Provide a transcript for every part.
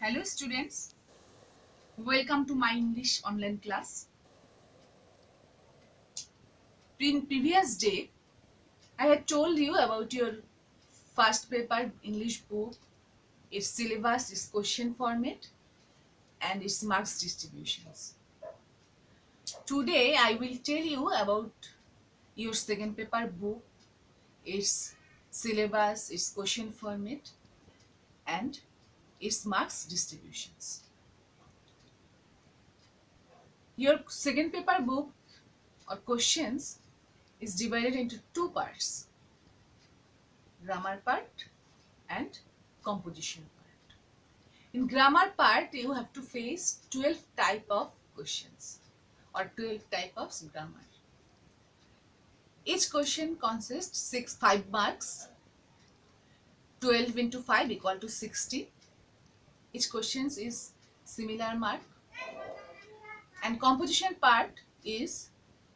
Hello students, welcome to my English online class. In previous day, I had told you about your first paper English book, its syllabus, its question format and its marks distributions. Today I will tell you about your second paper book, its syllabus, its question format and its marks distributions. Your second paper book or questions is divided into two parts, grammar part and composition part. In grammar part, you have to face 12 type of questions or 12 type of grammar. Each question consists 5 marks. 12 into 5 equal to 60. Each question is similar mark. And composition part is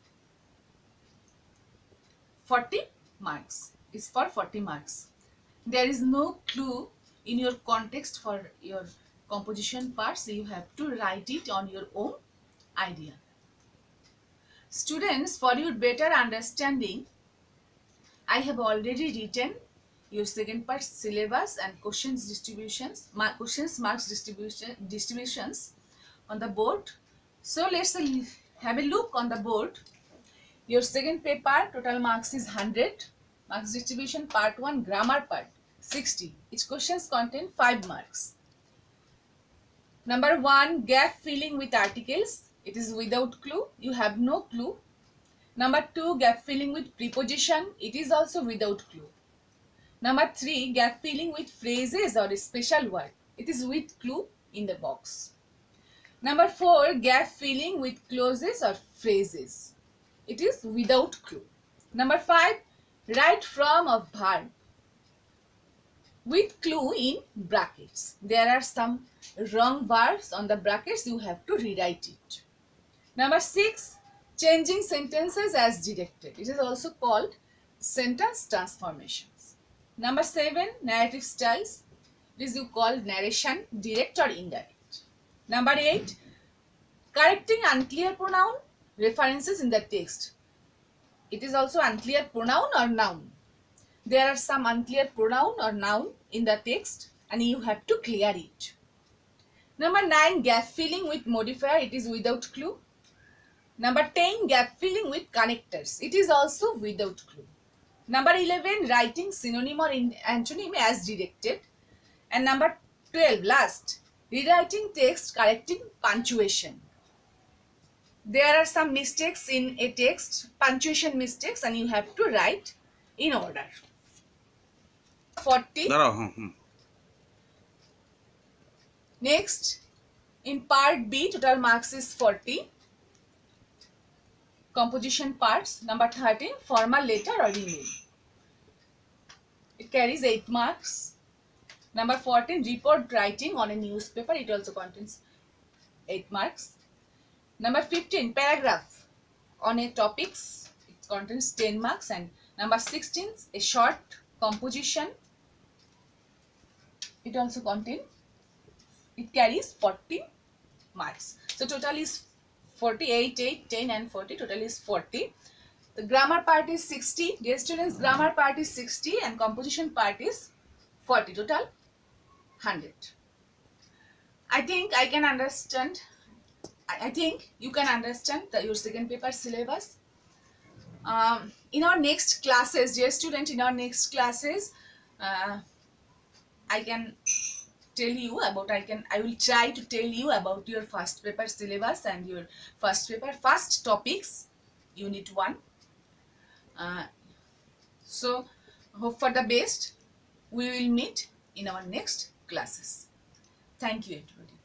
40 marks. Is for 40 marks. There is no clue in your context for your composition parts. You have to write it on your own idea. Students, for your better understanding, I have already written your second part syllabus and questions distributions, marks distributions on the board. So let's have a look on the board. Your second paper total marks is 100. Marks distribution part 1 grammar part 60. Each questions contain 5 marks. Number 1, gap filling with articles. It is without clue. You have no clue. Number 2, gap filling with preposition. It is also without clue. Number 3, gap filling with phrases or a special word. It is with clue in the box. Number 4, gap filling with clauses or phrases. It is without clue. Number 5, write from a verb with clue in brackets. There are some wrong verbs on the brackets. You have to rewrite it. Number 6, changing sentences as directed. It is also called sentence transformations. Number 7, narrative styles. This you call narration, direct or indirect. Number 8, correcting unclear pronoun references in the text. It is also unclear pronoun or noun. There are some unclear pronoun or noun in the text and you have to clear it. Number 9, gap filling with modifier. It is without clue. Number 10, gap filling with connectors. It is also without clue. Number 11, writing synonym or antonym as directed. And number 12, last, rewriting text correcting punctuation. There are some mistakes in a text, punctuation mistakes, and you have to write in order. 40. Next, in part B, total marks is 40. Composition parts. Number 13, formal letter or email. It carries 8 marks. Number 14, report writing on a newspaper. It also contains 8 marks. Number 15, paragraph on a topics. It contains 10 marks. And number 16, a short composition. It also carries 40 marks. So total is 48, 8, 10 and 40. Total is 40. The grammar part is 60. Dear students, grammar part is 60 and composition part is 40. Total 100. I think I can understand. I think you can understand your second paper syllabus. In our next classes, dear student, in our next classes, I can tell you about, I will try to tell you about your first paper syllabus and your first paper, first topics, unit 1. So, hope for the best. We will meet in our next classes. Thank you, everybody.